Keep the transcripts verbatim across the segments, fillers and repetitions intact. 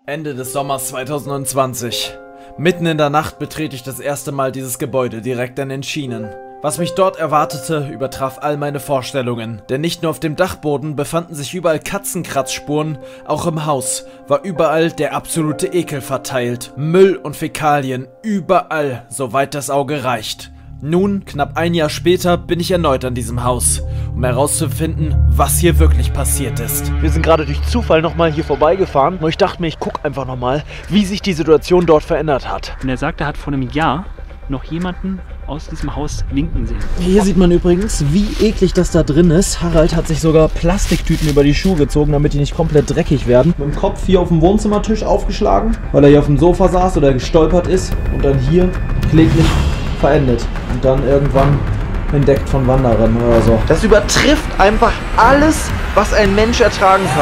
Ende des Sommers zweitausendzwanzig. Mitten in der Nacht betrete ich das erste Mal dieses Gebäude direkt an den Schienen. Was mich dort erwartete, übertraf all meine Vorstellungen. Denn nicht nur auf dem Dachboden befanden sich überall Katzenkratzspuren, auch im Haus war überall der absolute Ekel verteilt. Müll und Fäkalien, überall, soweit das Auge reicht. Nun, knapp ein Jahr später, bin ich erneut an diesem Haus, um herauszufinden, was hier wirklich passiert ist. Wir sind gerade durch Zufall nochmal hier vorbeigefahren und ich dachte mir, ich gucke einfach nochmal, wie sich die Situation dort verändert hat. Und er sagt, er hat vor einem Jahr noch jemanden aus diesem Haus winken sehen. Hier sieht man übrigens, wie eklig das da drin ist. Harald hat sich sogar Plastiktüten über die Schuhe gezogen, damit die nicht komplett dreckig werden. Mit dem Kopf hier auf dem Wohnzimmertisch aufgeschlagen, weil er hier auf dem Sofa saß oder gestolpert ist und dann hier kläglich verendet und dann irgendwann entdeckt von Wanderern oder so. Das übertrifft einfach alles, was ein Mensch ertragen kann.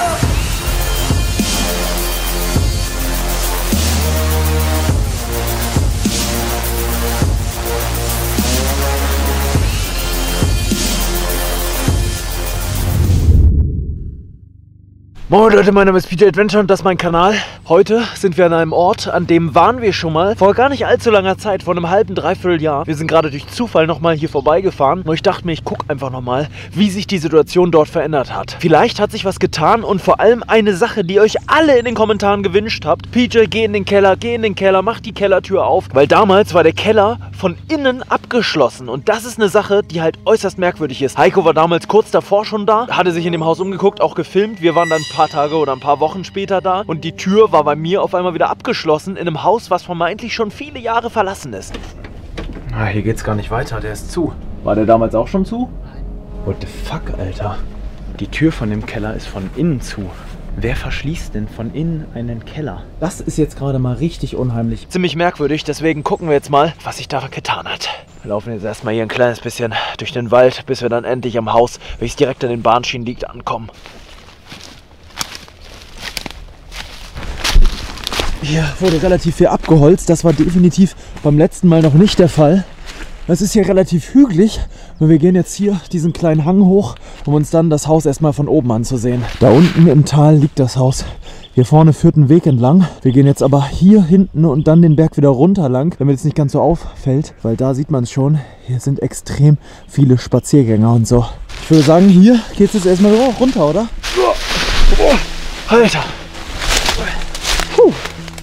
Moin Leute, mein Name ist P J Adventure und das ist mein Kanal. Heute sind wir an einem Ort, an dem waren wir schon mal vor gar nicht allzu langer Zeit, vor einem halben, dreiviertel Jahr. Wir sind gerade durch Zufall nochmal hier vorbeigefahren und ich dachte mir, ich gucke einfach nochmal, wie sich die Situation dort verändert hat. Vielleicht hat sich was getan und vor allem eine Sache, die ihr euch alle in den Kommentaren gewünscht habt. P J, geh in den Keller, geh in den Keller, mach die Kellertür auf. Weil damals war der Keller von innen abgeschlossen und das ist eine Sache, die halt äußerst merkwürdig ist. Heiko war damals kurz davor schon da, hatte sich in dem Haus umgeguckt, auch gefilmt. Wir waren dann ein paar Tage oder ein paar Wochen später da und die Tür war bei mir auf einmal wieder abgeschlossen in einem Haus, was vermeintlich schon viele Jahre verlassen ist. Ah, hier geht's gar nicht weiter, der ist zu. War der damals auch schon zu? What the fuck, Alter? Die Tür von dem Keller ist von innen zu. Wer verschließt denn von innen einen Keller? Das ist jetzt gerade mal richtig unheimlich. Ziemlich merkwürdig, deswegen gucken wir jetzt mal, was sich da getan hat. Wir laufen jetzt erstmal hier ein kleines bisschen durch den Wald, bis wir dann endlich am Haus, welches direkt an den Bahnschienen liegt, ankommen. Hier wurde relativ viel abgeholzt, das war definitiv beim letzten Mal noch nicht der Fall. Es ist hier relativ hügelig und wir gehen jetzt hier diesen kleinen Hang hoch, um uns dann das Haus erstmal von oben anzusehen. Da unten im Tal liegt das Haus. Hier vorne führt ein Weg entlang. Wir gehen jetzt aber hier hinten und dann den Berg wieder runter lang, damit es nicht ganz so auffällt, weil da sieht man es schon, hier sind extrem viele Spaziergänger und so. Ich würde sagen, hier geht es jetzt erstmal runter, oder? Oh, Alter! Puh.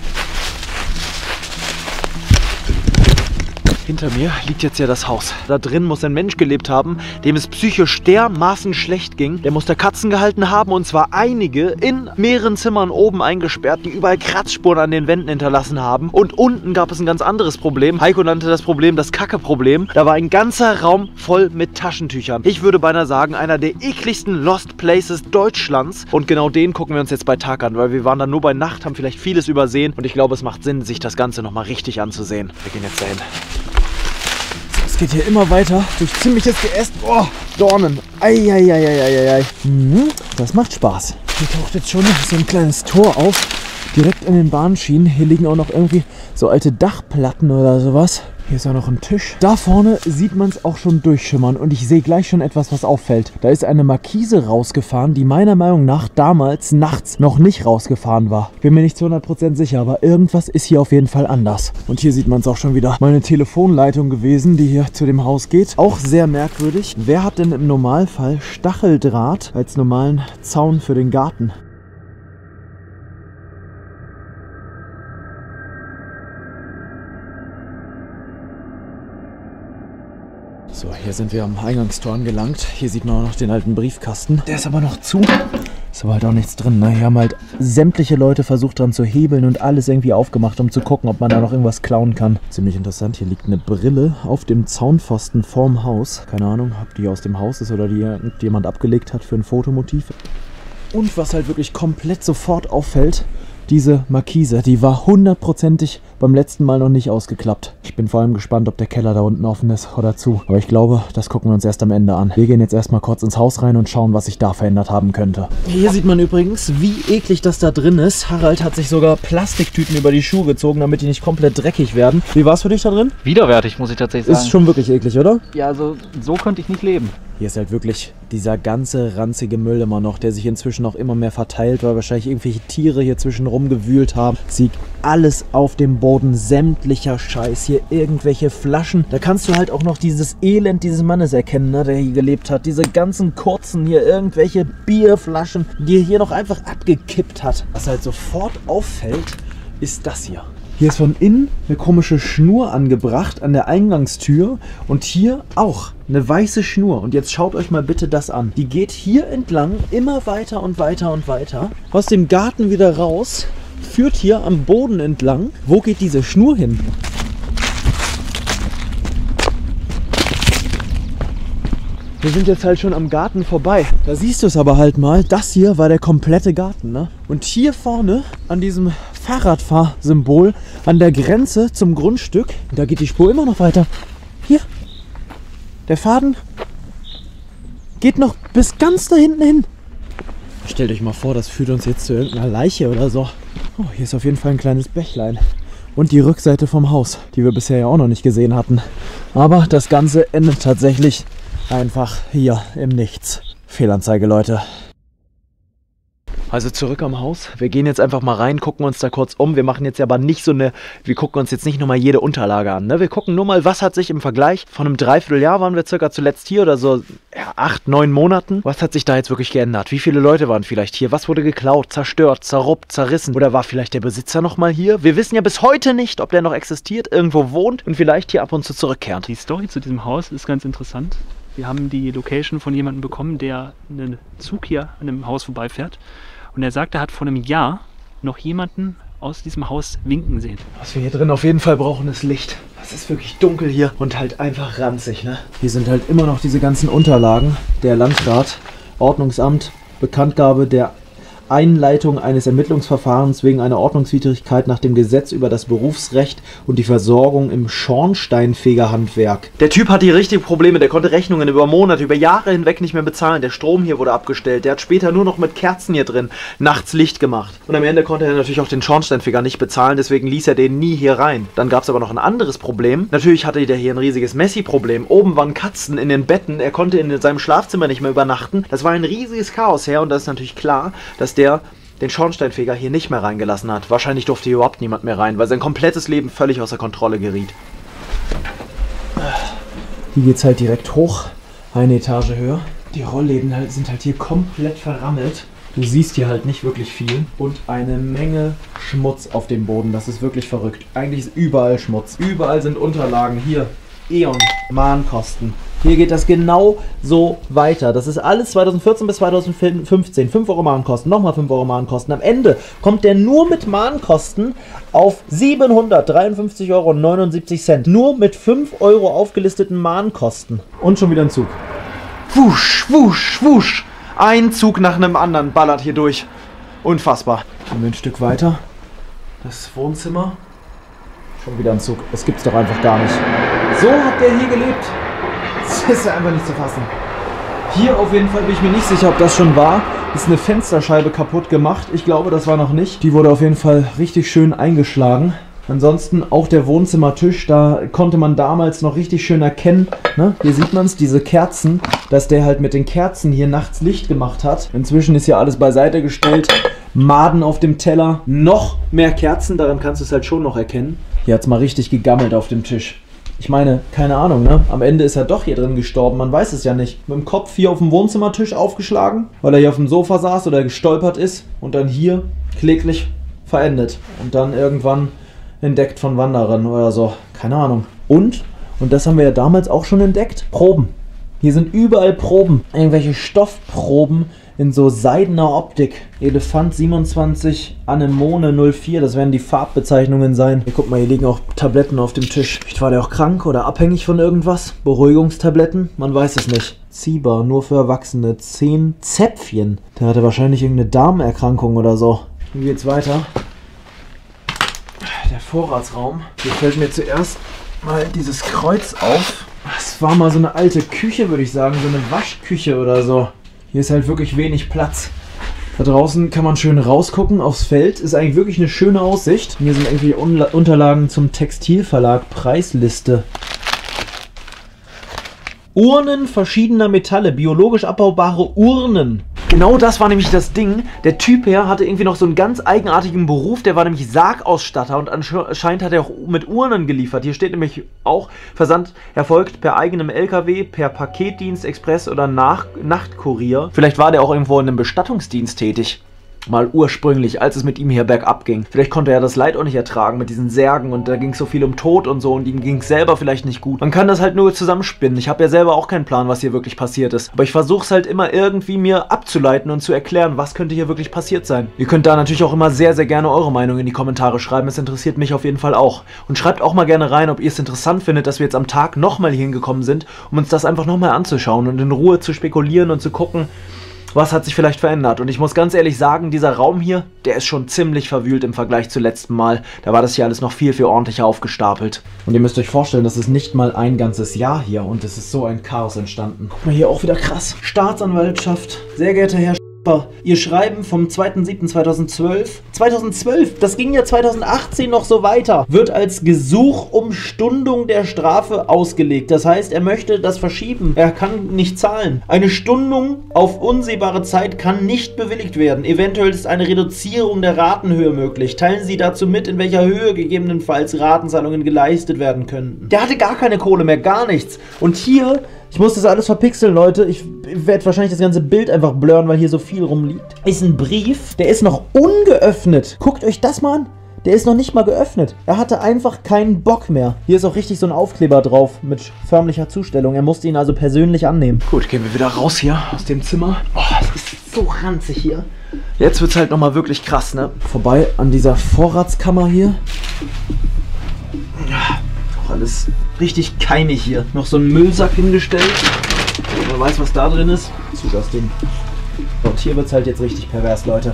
Hinter mir liegt jetzt ja das Haus. Da drin muss ein Mensch gelebt haben, dem es psychisch dermaßen schlecht ging. Der musste Katzen gehalten haben und zwar einige in mehreren Zimmern oben eingesperrt, die überall Kratzspuren an den Wänden hinterlassen haben. Und unten gab es ein ganz anderes Problem. Heiko nannte das Problem das Kacke-Problem. Da war ein ganzer Raum voll mit Taschentüchern. Ich würde beinahe sagen, einer der ekligsten Lost Places Deutschlands. Und genau den gucken wir uns jetzt bei Tag an, weil wir waren dann nur bei Nacht, haben vielleicht vieles übersehen. Und ich glaube, es macht Sinn, sich das Ganze nochmal richtig anzusehen. Wir gehen jetzt dahin. Es geht hier immer weiter durch ziemliches Geäst. Oh, Dornen. Eieieiei. Mhm, das macht Spaß. Hier taucht jetzt schon so ein kleines Tor auf. Direkt an den Bahnschienen. Hier liegen auch noch irgendwie so alte Dachplatten oder sowas. Hier ist auch noch ein Tisch. Da vorne sieht man es auch schon durchschimmern und ich sehe gleich schon etwas, was auffällt. Da ist eine Markise rausgefahren, die meiner Meinung nach damals nachts noch nicht rausgefahren war. Ich bin mir nicht zu hundert Prozent sicher, aber irgendwas ist hier auf jeden Fall anders. Und hier sieht man es auch schon wieder. Meine Telefonleitung gewesen, die hier zu dem Haus geht. Auch sehr merkwürdig. Wer hat denn im Normalfall Stacheldraht als normalen Zaun für den Garten? So, hier sind wir am Eingangstor angelangt. Hier sieht man auch noch den alten Briefkasten. Der ist aber noch zu. Ist aber halt auch nichts drin, ne? Hier haben halt sämtliche Leute versucht dran zu hebeln und alles irgendwie aufgemacht, um zu gucken, ob man da noch irgendwas klauen kann. Ziemlich interessant. Hier liegt eine Brille auf dem Zaunpfosten vorm Haus. Keine Ahnung, ob die aus dem Haus ist oder die jemand abgelegt hat für ein Fotomotiv. Und was halt wirklich komplett sofort auffällt, diese Markise, die war hundertprozentig beim letzten Mal noch nicht ausgeklappt. Ich bin vor allem gespannt, ob der Keller da unten offen ist oder zu. Aber ich glaube, das gucken wir uns erst am Ende an. Wir gehen jetzt erstmal kurz ins Haus rein und schauen, was sich da verändert haben könnte. Hier sieht man übrigens, wie eklig das da drin ist. Harald hat sich sogar Plastiktüten über die Schuhe gezogen, damit die nicht komplett dreckig werden. Wie war es für dich da drin? Widerwärtig, muss ich tatsächlich sagen. Ist schon wirklich eklig, oder? Ja, also so könnte ich nicht leben. Hier ist halt wirklich dieser ganze ranzige Müll immer noch, der sich inzwischen auch immer mehr verteilt, weil wahrscheinlich irgendwelche Tiere hier zwischen rumgewühlt haben. Sieht alles auf dem Boden, sämtlicher Scheiß, hier irgendwelche Flaschen. Da kannst du halt auch noch dieses Elend dieses Mannes erkennen, ne, der hier gelebt hat. Diese ganzen kurzen hier, irgendwelche Bierflaschen, die er hier noch einfach abgekippt hat. Was halt sofort auffällt, ist das hier. Hier ist von innen eine komische Schnur angebracht an der Eingangstür und hier auch eine weiße Schnur. Und jetzt schaut euch mal bitte das an. Die geht hier entlang immer weiter und weiter und weiter. Aus dem Garten wieder raus, führt hier am Boden entlang. Wo geht diese Schnur hin? Wir sind jetzt halt schon am Garten vorbei. Da siehst du es aber halt mal. Das hier war der komplette Garten, ne? Und hier vorne an diesem Fahrradfahrsymbol an der Grenze zum Grundstück, da geht die Spur immer noch weiter. Hier. Der Faden geht noch bis ganz da hinten hin. Stellt euch mal vor, das führt uns jetzt zu irgendeiner Leiche oder so. Oh, hier ist auf jeden Fall ein kleines Bächlein. Und die Rückseite vom Haus, die wir bisher ja auch noch nicht gesehen hatten. Aber das Ganze endet tatsächlich einfach hier im Nichts. Fehlanzeige, Leute. Also zurück am Haus. Wir gehen jetzt einfach mal rein, gucken uns da kurz um. Wir machen jetzt aber nicht so eine, wir gucken uns jetzt nicht nochmal jede Unterlage an. Ne? Wir gucken nur mal, was hat sich im Vergleich von einem Dreivierteljahr waren wir circa zuletzt hier oder so ja, acht, neun Monaten. Was hat sich da jetzt wirklich geändert? Wie viele Leute waren vielleicht hier? Was wurde geklaut, zerstört, zerruppt, zerrissen? Oder war vielleicht der Besitzer nochmal hier? Wir wissen ja bis heute nicht, ob der noch existiert, irgendwo wohnt und vielleicht hier ab und zu zurückkehrt. Die Story zu diesem Haus ist ganz interessant. Wir haben die Location von jemandem bekommen, der einen Zug hier an einem Haus vorbeifährt. Und er sagt, er hat vor einem Jahr noch jemanden aus diesem Haus winken sehen. Was wir hier drin auf jeden Fall brauchen, ist Licht. Es ist wirklich dunkel hier und halt einfach ranzig, ne? Hier sind halt immer noch diese ganzen Unterlagen. Der Landrat, Ordnungsamt, Bekanntgabe der Einleitung eines Ermittlungsverfahrens wegen einer Ordnungswidrigkeit nach dem Gesetz über das Berufsrecht und die Versorgung im Schornsteinfegerhandwerk. Der Typ hat die richtigen Probleme, der konnte Rechnungen über Monate, über Jahre hinweg nicht mehr bezahlen. Der Strom hier wurde abgestellt, der hat später nur noch mit Kerzen hier drin nachts Licht gemacht. Und am Ende konnte er natürlich auch den Schornsteinfeger nicht bezahlen, deswegen ließ er den nie hier rein. Dann gab es aber noch ein anderes Problem. Natürlich hatte der hier ein riesiges Messi-Problem. Oben waren Katzen in den Betten, er konnte in seinem Schlafzimmer nicht mehr übernachten. Das war ein riesiges Chaos her und das ist natürlich klar, dass der der den Schornsteinfeger hier nicht mehr reingelassen hat. Wahrscheinlich durfte hier überhaupt niemand mehr rein, weil sein komplettes Leben völlig außer Kontrolle geriet. Hier geht's halt direkt hoch, eine Etage höher. Die Rollläden halt, sind halt hier komplett verrammelt. Du siehst hier halt nicht wirklich viel. Und eine Menge Schmutz auf dem Boden. Das ist wirklich verrückt. Eigentlich ist überall Schmutz. Überall sind Unterlagen. Hier, E.ON, Mahnkosten. Hier geht das genau so weiter. Das ist alles zweitausendvierzehn bis zweitausendfünfzehn. fünf Euro Mahnkosten, nochmal fünf Euro Mahnkosten. Am Ende kommt der nur mit Mahnkosten auf siebenhundertdreiundfünfzig Euro neunundsiebzig. Nur mit fünf Euro aufgelisteten Mahnkosten. Und schon wieder ein Zug. Wusch, wusch, wusch. Ein Zug nach einem anderen ballert hier durch. Unfassbar. Gehen wir ein Stück weiter. Das Wohnzimmer. Schon wieder ein Zug. Das gibt's doch einfach gar nicht. So hat der hier gelebt. Das ist ja einfach nicht zu fassen. Hier auf jeden Fall bin ich mir nicht sicher, ob das schon war. Ist eine Fensterscheibe kaputt gemacht. Ich glaube, das war noch nicht. Die wurde auf jeden Fall richtig schön eingeschlagen. Ansonsten auch der Wohnzimmertisch, da konnte man damals noch richtig schön erkennen, ne? Hier sieht man es, diese Kerzen, dass der halt mit den Kerzen hier nachts Licht gemacht hat. Inzwischen ist hier alles beiseite gestellt. Maden auf dem Teller, noch mehr Kerzen, daran kannst du es halt schon noch erkennen. Hier hat es mal richtig gegammelt auf dem Tisch. Ich meine, keine Ahnung, ne? Am Ende ist er doch hier drin gestorben, man weiß es ja nicht. Mit dem Kopf hier auf dem Wohnzimmertisch aufgeschlagen, weil er hier auf dem Sofa saß oder gestolpert ist und dann hier kläglich verendet. Und dann irgendwann entdeckt von Wanderern oder so. Keine Ahnung. Und, und das haben wir ja damals auch schon entdeckt, Proben. Hier sind überall Proben. Irgendwelche Stoffproben in so seidener Optik. Elefant siebenundzwanzig, Anemone null vier, das werden die Farbbezeichnungen sein. Hier, guck mal, hier liegen auch Tabletten auf dem Tisch. Vielleicht war der auch krank oder abhängig von irgendwas. Beruhigungstabletten, man weiß es nicht. Ziba, nur für Erwachsene. zehn Zäpfchen. Der hatte wahrscheinlich irgendeine Darmerkrankung oder so. Wie geht's weiter? Der Vorratsraum. Hier fällt mir zuerst mal dieses Kreuz auf. Das war mal so eine alte Küche, würde ich sagen. So eine Waschküche oder so. Hier ist halt wirklich wenig Platz. Da draußen kann man schön rausgucken aufs Feld. Ist eigentlich wirklich eine schöne Aussicht. Hier sind irgendwie Unterlagen zum Textilverlag. Preisliste. Urnen verschiedener Metalle, biologisch abbaubare Urnen. Genau das war nämlich das Ding. Der Typ hier hatte irgendwie noch so einen ganz eigenartigen Beruf. Der war nämlich Sargausstatter und anscheinend hat er auch mit Urnen geliefert. Hier steht nämlich auch, Versand erfolgt per eigenem L K W, per Paketdienst, Express oder Nach Nachtkurier. Vielleicht war der auch irgendwo in einem Bestattungsdienst tätig. Mal ursprünglich, als es mit ihm hier bergab ging. Vielleicht konnte er das Leid auch nicht ertragen mit diesen Särgen und da ging es so viel um Tod und so und ihm ging es selber vielleicht nicht gut. Man kann das halt nur zusammenspinnen. Ich habe ja selber auch keinen Plan, was hier wirklich passiert ist. Aber ich versuche es halt immer irgendwie mir abzuleiten und zu erklären, was könnte hier wirklich passiert sein. Ihr könnt da natürlich auch immer sehr, sehr gerne eure Meinung in die Kommentare schreiben. Es interessiert mich auf jeden Fall auch. Und schreibt auch mal gerne rein, ob ihr es interessant findet, dass wir jetzt am Tag nochmal hier hingekommen sind, um uns das einfach nochmal anzuschauen und in Ruhe zu spekulieren und zu gucken, was hat sich vielleicht verändert. Und ich muss ganz ehrlich sagen, dieser Raum hier, der ist schon ziemlich verwühlt im Vergleich zum letzten Mal. Da war das hier alles noch viel, viel ordentlicher aufgestapelt. Und ihr müsst euch vorstellen, das ist nicht mal ein ganzes Jahr hier und es ist so ein Chaos entstanden. Guck mal hier, auch wieder krass. Staatsanwaltschaft, sehr geehrter Herr Ihr Schreiben vom zweiten siebten zweitausendzwölf. zweitausendzwölf, das ging ja zweitausendachtzehn noch so weiter. Wird als Gesuch um Stundung der Strafe ausgelegt. Das heißt, er möchte das verschieben. Er kann nicht zahlen. Eine Stundung auf unsehbare Zeit kann nicht bewilligt werden. Eventuell ist eine Reduzierung der Ratenhöhe möglich. Teilen Sie dazu mit, in welcher Höhe gegebenenfalls Ratenzahlungen geleistet werden könnten. Der hatte gar keine Kohle mehr, gar nichts. Und hier... Ich muss das alles verpixeln, Leute. Ich werde wahrscheinlich das ganze Bild einfach blurren, weil hier so viel rumliegt. Ist ein Brief, der ist noch ungeöffnet. Guckt euch das mal an. Der ist noch nicht mal geöffnet. Er hatte einfach keinen Bock mehr. Hier ist auch richtig so ein Aufkleber drauf mit förmlicher Zustellung. Er musste ihn also persönlich annehmen. Gut, gehen wir wieder raus hier aus dem Zimmer. Oh, es ist so ranzig hier. Jetzt wird es halt nochmal wirklich krass, ne? Vorbei an dieser Vorratskammer hier. Auch alles richtig keimig hier. Noch so ein Müllsack hingestellt. Wer weiß, was da drin ist. Zu das Ding. Und hier wird es halt jetzt richtig pervers, Leute.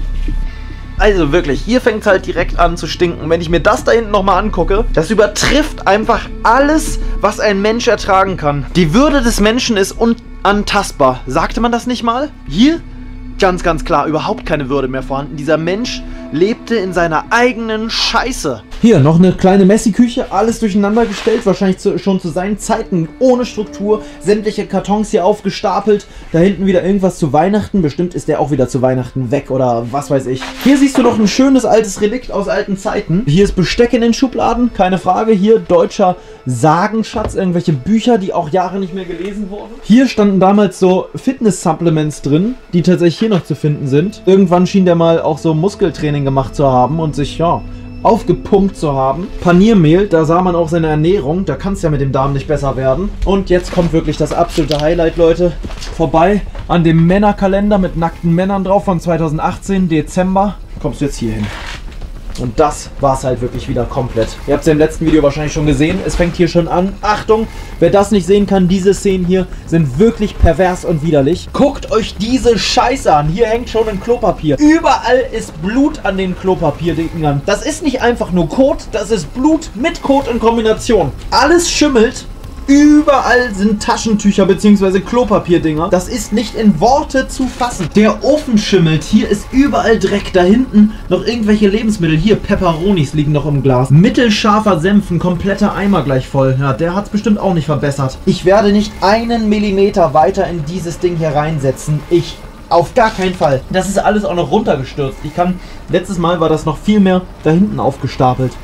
Also wirklich, hier fängt es halt direkt an zu stinken. Wenn ich mir das da hinten nochmal angucke, das übertrifft einfach alles, was ein Mensch ertragen kann. Die Würde des Menschen ist unantastbar. Sagte man das nicht mal? Hier? Ganz, ganz klar, überhaupt keine Würde mehr vorhanden. Dieser Mensch lebte in seiner eigenen Scheiße. Hier noch eine kleine Messi-Küche, alles durcheinander gestellt, wahrscheinlich zu, schon zu seinen Zeiten ohne Struktur, sämtliche Kartons hier aufgestapelt, da hinten wieder irgendwas zu Weihnachten, bestimmt ist der auch wieder zu Weihnachten weg oder was weiß ich. Hier siehst du noch ein schönes altes Relikt aus alten Zeiten. Hier ist Besteck in den Schubladen, keine Frage, hier deutscher Sagenschatz, irgendwelche Bücher, die auch Jahre nicht mehr gelesen wurden. Hier standen damals so Fitness-Supplements drin, die tatsächlich hier noch zu finden sind. Irgendwann schien der mal auch so Muskeltraining gemacht zu haben und sich, ja, aufgepumpt zu haben. Paniermehl, da sah man auch seine Ernährung. Da kann es ja mit dem Darm nicht besser werden. Und jetzt kommt wirklich das absolute Highlight, Leute. Vorbei an dem Männerkalender mit nackten Männern drauf von zweitausendachtzehn, Dezember. Kommst du jetzt hier hin. Und das war es halt wirklich wieder komplett. Ihr habt es ja im letzten Video wahrscheinlich schon gesehen. Es fängt hier schon an. Achtung, wer das nicht sehen kann, diese Szenen hier sind wirklich pervers und widerlich. Guckt euch diese Scheiße an. Hier hängt schon ein Klopapier. Überall ist Blut an den Klopapierdingern. Das ist nicht einfach nur Kot, das ist Blut mit Kot in Kombination. Alles schimmelt. Überall sind Taschentücher bzw. Klopapierdinger. Das ist nicht in Worte zu fassen. Der Ofen schimmelt. Hier ist überall Dreck. Da hinten noch irgendwelche Lebensmittel. Hier, Peperonis liegen noch im Glas. Mittelscharfer Senf, ein kompletter Eimer gleich voll. Ja, der hat es bestimmt auch nicht verbessert. Ich werde nicht einen Millimeter weiter in dieses Ding hier reinsetzen. Ich... Auf gar keinen Fall. Das ist alles auch noch runtergestürzt. Ich kann... Letztes Mal war das noch viel mehr da hinten aufgestapelt.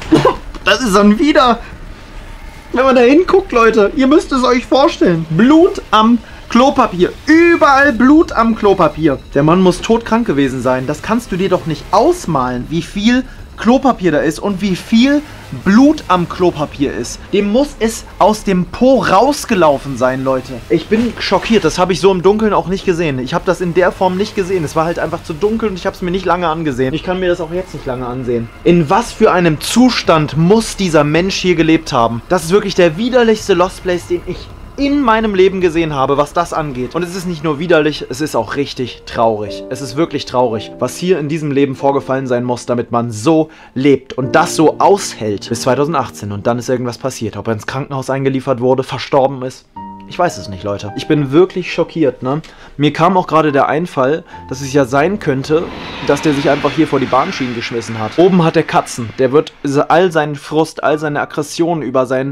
Das ist dann wieder... Wenn man da hinguckt, Leute, ihr müsst es euch vorstellen. Blut am Klopapier. Überall Blut am Klopapier. Der Mann muss todkrank gewesen sein. Das kannst du dir doch nicht ausmalen, wie viel Klopapier da ist und wie viel Blut am Klopapier ist. Dem muss es aus dem Po rausgelaufen sein, Leute. Ich bin schockiert. Das habe ich so im Dunkeln auch nicht gesehen. Ich habe das in der Form nicht gesehen. Es war halt einfach zu dunkel und ich habe es mir nicht lange angesehen. Ich kann mir das auch jetzt nicht lange ansehen. In was für einem Zustand muss dieser Mensch hier gelebt haben? Das ist wirklich der widerlichste Lost Place, den ich in meinem Leben gesehen habe, was das angeht. Und es ist nicht nur widerlich, es ist auch richtig traurig. Es ist wirklich traurig, was hier in diesem Leben vorgefallen sein muss, damit man so lebt und das so aushält bis zweitausendachtzehn. Und dann ist irgendwas passiert. Ob er ins Krankenhaus eingeliefert wurde, verstorben ist. Ich weiß es nicht, Leute. Ich bin wirklich schockiert, ne? Mir kam auch gerade der Einfall, dass es ja sein könnte, dass der sich einfach hier vor die Bahnschienen geschmissen hat. Oben hat er Katzen. Der wird all seinen Frust, all seine Aggressionen über sein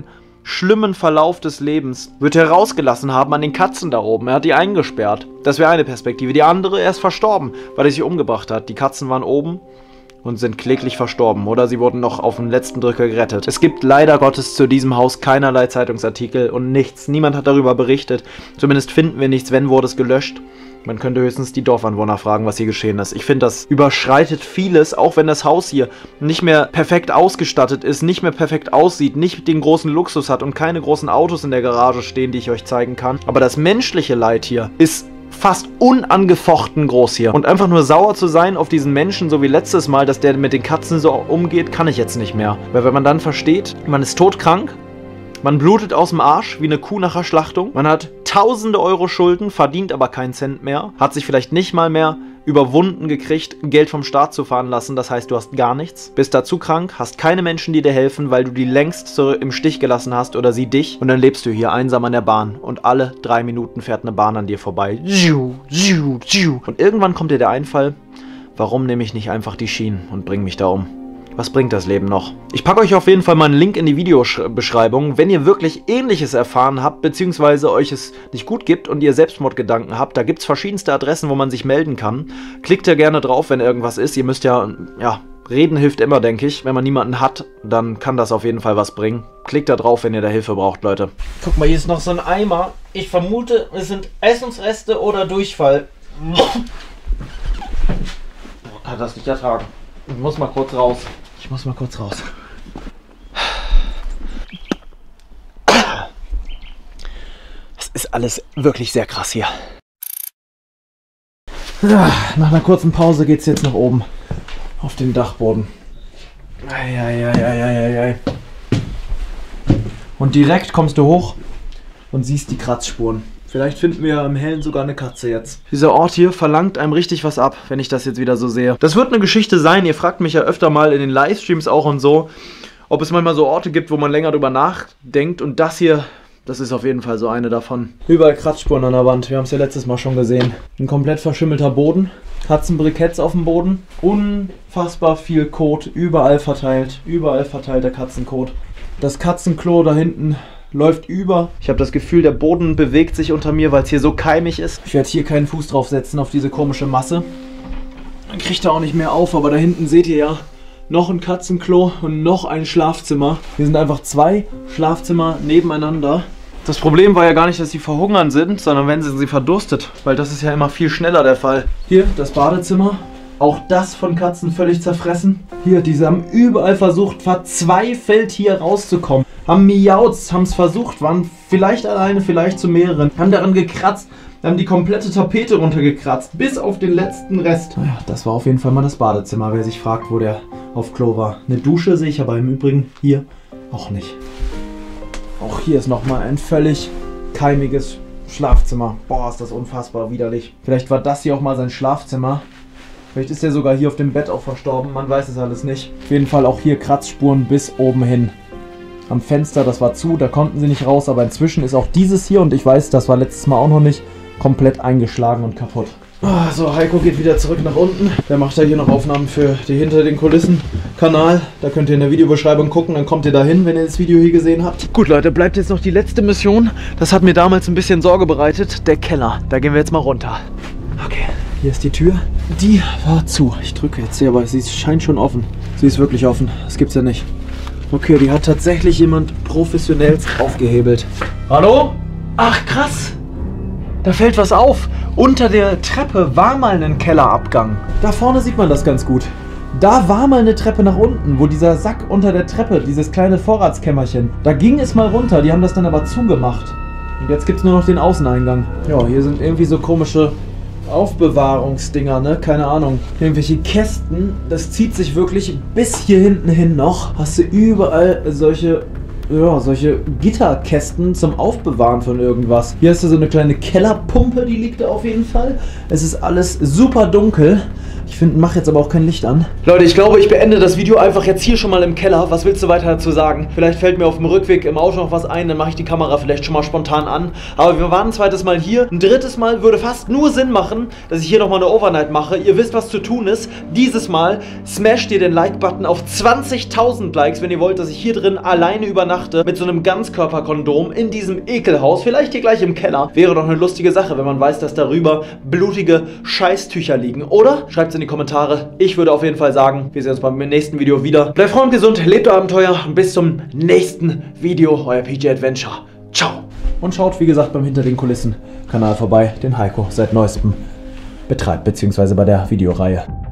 schlimmen Verlauf des Lebens wird er rausgelassen haben an den Katzen da oben. Er hat die eingesperrt. Das wäre eine Perspektive. Die andere, er ist verstorben, weil er sich umgebracht hat. Die Katzen waren oben und sind kläglich verstorben. Oder sie wurden noch auf den letzten Drücker gerettet. Es gibt leider Gottes zu diesem Haus keinerlei Zeitungsartikel und nichts. Niemand hat darüber berichtet. Zumindest finden wir nichts, wenn wurde es gelöscht. Man könnte höchstens die Dorfanwohner fragen, was hier geschehen ist. Ich finde, das überschreitet vieles, auch wenn das Haus hier nicht mehr perfekt ausgestattet ist, nicht mehr perfekt aussieht, nicht den großen Luxus hat und keine großen Autos in der Garage stehen, die ich euch zeigen kann. Aber das menschliche Leid hier ist fast unangefochten groß hier. Und einfach nur sauer zu sein auf diesen Menschen, so wie letztes Mal, dass der mit den Katzen so umgeht, kann ich jetzt nicht mehr. Weil wenn man dann versteht, man ist todkrank, man blutet aus dem Arsch wie eine Kuh nach der Schlachtung. Man hat tausende Euro Schulden, verdient aber keinen Cent mehr. Hat sich vielleicht nicht mal mehr überwunden gekriegt, Geld vom Staat zu fahren lassen. Das heißt, du hast gar nichts. Bist dazu krank, hast keine Menschen, die dir helfen, weil du die längst so im Stich gelassen hast oder sie dich. Und dann lebst du hier einsam an der Bahn. Und alle drei Minuten fährt eine Bahn an dir vorbei. Und irgendwann kommt dir der Einfall, warum nehme ich nicht einfach die Schienen und bringe mich da um? Was bringt das Leben noch? Ich packe euch auf jeden Fall mal einen Link in die Videobeschreibung. Wenn ihr wirklich Ähnliches erfahren habt, beziehungsweise euch es nicht gut gibt und ihr Selbstmordgedanken habt, da gibt es verschiedenste Adressen, wo man sich melden kann. Klickt ja gerne drauf, wenn irgendwas ist. Ihr müsst ja, ja, reden hilft immer, denke ich. Wenn man niemanden hat, dann kann das auf jeden Fall was bringen. Klickt da drauf, wenn ihr da Hilfe braucht, Leute. Guck mal, hier ist noch so ein Eimer. Ich vermute, es sind Essensreste oder Durchfall. Kann das nicht ertragen. Ich muss mal kurz raus. Ich muss mal kurz raus. Es ist alles wirklich sehr krass hier. Nach einer kurzen Pause geht's jetzt nach oben. Auf den Dachboden. Eieieiei. Und direkt kommst du hoch und siehst die Kratzspuren. Vielleicht finden wir im Hellen sogar eine Katze jetzt. Dieser Ort hier verlangt einem richtig was ab, wenn ich das jetzt wieder so sehe. Das wird eine Geschichte sein. Ihr fragt mich ja öfter mal in den Livestreams auch und so, ob es manchmal so Orte gibt, wo man länger drüber nachdenkt. Und das hier, das ist auf jeden Fall so eine davon. Überall Kratzspuren an der Wand. Wir haben es ja letztes Mal schon gesehen. Ein komplett verschimmelter Boden. Katzenbriketts auf dem Boden. Unfassbar viel Kot. Überall verteilt. Überall verteilter Katzenkot. Das Katzenklo da hinten läuft über. Ich habe das Gefühl, der Boden bewegt sich unter mir, weil es hier so keimig ist. Ich werde hier keinen Fuß drauf setzen auf diese komische Masse. Dann kriegt er auch nicht mehr auf, aber da hinten seht ihr ja noch ein Katzenklo und noch ein Schlafzimmer. Hier sind einfach zwei Schlafzimmer nebeneinander. Das Problem war ja gar nicht, dass sie verhungern sind, sondern wenn sie sie verdurstet, weil das ist ja immer viel schneller der Fall. Hier das Badezimmer. Auch das von Katzen völlig zerfressen. Hier, diese haben überall versucht, verzweifelt hier rauszukommen. Haben miaut, haben es versucht, waren vielleicht alleine, vielleicht zu mehreren. Haben daran gekratzt, haben die komplette Tapete runtergekratzt, bis auf den letzten Rest. Naja, das war auf jeden Fall mal das Badezimmer, wer sich fragt, wo der auf Klo war. Eine Dusche sehe ich aber im Übrigen hier auch nicht. Auch hier ist nochmal ein völlig keimiges Schlafzimmer. Boah, ist das unfassbar widerlich. Vielleicht war das hier auch mal sein Schlafzimmer. Vielleicht ist er sogar hier auf dem Bett auch verstorben, man weiß es alles nicht. Auf jeden Fall auch hier Kratzspuren bis oben hin. Am Fenster, das war zu, da konnten sie nicht raus, aber inzwischen ist auch dieses hier, und ich weiß, das war letztes Mal auch noch nicht, komplett eingeschlagen und kaputt. Oh, so, Heiko geht wieder zurück nach unten. Der macht ja hier noch Aufnahmen für die Hinter den Kulissen Kanal. Da könnt ihr in der Videobeschreibung gucken, dann kommt ihr da hin, wenn ihr das Video hier gesehen habt. Gut, Leute, bleibt jetzt noch die letzte Mission. Das hat mir damals ein bisschen Sorge bereitet. Der Keller, da gehen wir jetzt mal runter. Okay, hier ist die Tür. Die war zu. Ich drücke jetzt hier, aber sie scheint schon offen. Sie ist wirklich offen. Das gibt's ja nicht. Okay, die hat tatsächlich jemand professionell aufgehebelt. Hallo? Ach, krass. Da fällt was auf. Unter der Treppe war mal ein Kellerabgang. Da vorne sieht man das ganz gut. Da war mal eine Treppe nach unten, wo dieser Sack unter der Treppe, dieses kleine Vorratskämmerchen, da ging es mal runter. Die haben das dann aber zugemacht. Und jetzt gibt es nur noch den Außeneingang. Ja, hier sind irgendwie so komische Aufbewahrungsdinger, ne? Keine Ahnung. Irgendwelche Kästen. Das zieht sich wirklich bis hier hinten hin noch. Hast du überall solche, ja, solche Gitterkästen zum Aufbewahren von irgendwas. Hier hast du so eine kleine Kellerpumpe, die liegt da auf jeden Fall. Es ist alles super dunkel. Ich finde, mach jetzt aber auch kein Licht an. Leute, ich glaube, ich beende das Video einfach jetzt hier schon mal im Keller. Was willst du weiter dazu sagen? Vielleicht fällt mir auf dem Rückweg im Auto noch was ein, dann mache ich die Kamera vielleicht schon mal spontan an. Aber wir waren ein zweites Mal hier. Ein drittes Mal würde fast nur Sinn machen, dass ich hier nochmal eine Overnight mache. Ihr wisst, was zu tun ist. Dieses Mal smasht ihr den Like-Button auf zwanzigtausend Likes, wenn ihr wollt, dass ich hier drin alleine übernachte mit so einem Ganzkörperkondom in diesem Ekelhaus. Vielleicht hier gleich im Keller. Wäre doch eine lustige Sache, wenn man weiß, dass darüber blutige Scheißtücher liegen. Oder? Schreibt es in die Kommentare. Ich würde auf jeden Fall sagen, wir sehen uns beim nächsten Video wieder. Bleibt froh und gesund, lebt Abenteuer und bis zum nächsten Video. Euer P J Adventure. Ciao. Und schaut, wie gesagt, beim Hinter den Kulissen Kanal vorbei, den Heiko seit neuestem betreibt, beziehungsweise bei der Videoreihe.